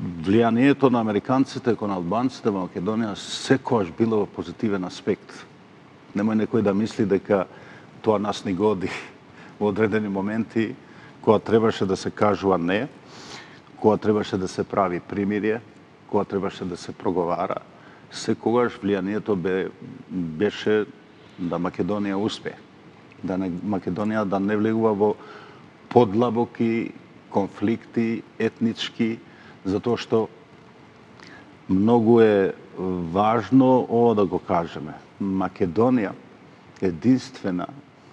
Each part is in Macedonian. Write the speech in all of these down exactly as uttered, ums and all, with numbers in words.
влијанието на американците кон албанците во Македонија секогаш било во позитивен аспект. Немој некој да мисли дека тоа нас ни годи во одредени моменти, кога требаше да се кажува не, кога требаше да се прави примирие, кога требаше да се проговара, секогаш влијанието бе, беше да Македонија успее, да не, Македонија да не влегува во подлабоки конфликти, етнички, затоа што многу е важно ова да го кажеме. Македонија единствена,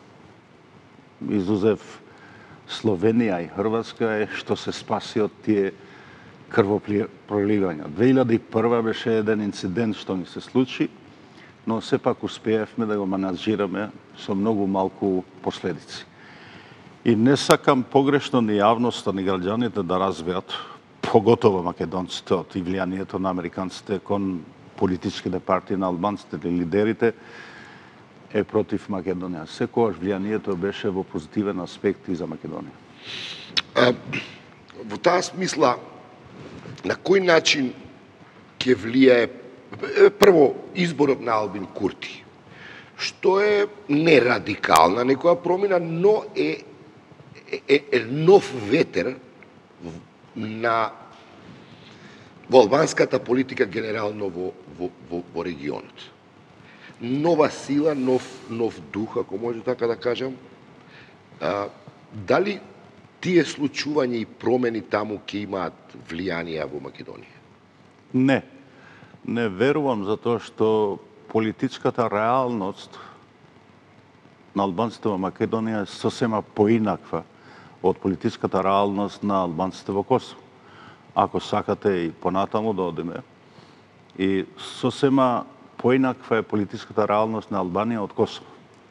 изузев Словенија и Хрватска, е што се спаси од тие крвопроливања. две илјади и прва беше еден инцидент што ни се случи, но сепак успеевме да го менаџираме со многу малку последици. И не сакам погрешно ни јавноста, ни граѓаните да разберат, поготово македонците, од и влијанието на американците кон политичките партии на албанците или лидерите, е против Македонија. Секогаш влијанието беше во позитивен аспект и за Македонија. А, во таа смисла, на кој начин ќе влијае прво изборот на Албин Курти, што е не радикална некоја промена, но е, е, е нов ветер на во албанската политика генерално во, во, во, во регионот. Нова сила, нов, нов дух, ако може така да кажам. А, дали тие случувања и промени таму ќе имаат влијанија во Македонија? Не. Не верувам, затоа што политичката реалност на албанците во Македонија е сосема поинаква од политичката реалност на албанците во Косово. Ако сакате и понатаму да одиме, и сосема поинаква е политичката реалност на Албанија од Косово.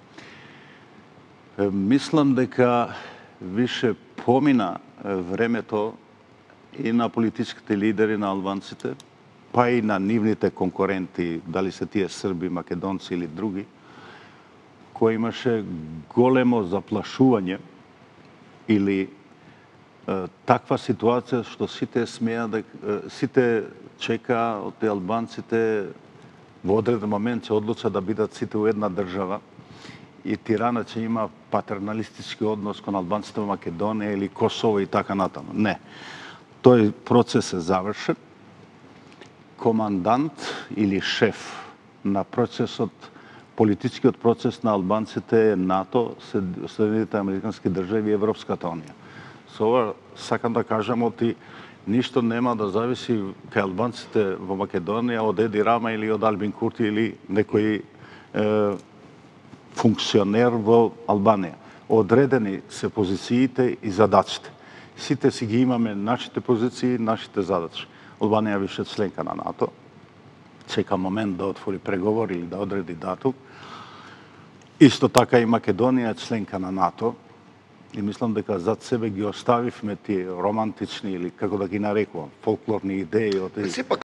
Мислам дека више помина времето и на политичките лидери на албанците, па и на нивните конкуренти, дали се тие срби, македонци или други, кој имаше големо заплашување или е, таква ситуација што сите смеа да сите чека од албанците во одреден момент ќе одлучат да бидат сите у една држава и Тирана ќе има патерналистички однос кон албанците во Македонија или Косово и така натаму. Не. Тој процес е завршен. Командант или шеф на процесот, политичкиот процес на албанците е НАТО, Соединените американски држави и Европската унија. Со ова сакам да кажам оти ништо нема да зависи кај албанците во Македонија од Еди Рама или од Албин Курти или некој е, функционер во Албанија. Одредени се позициите и задачите. Сите си ги имаме нашите позиции, нашите задачи. Албанија више членка на НАТО, чека момент да отвори преговори или да одреди датум. Исто така и Македонија е членка на НАТО и мислам дека зад себе ги оставивме тие романтични или како да ги нарекувам, фолклорни идеи од Сепак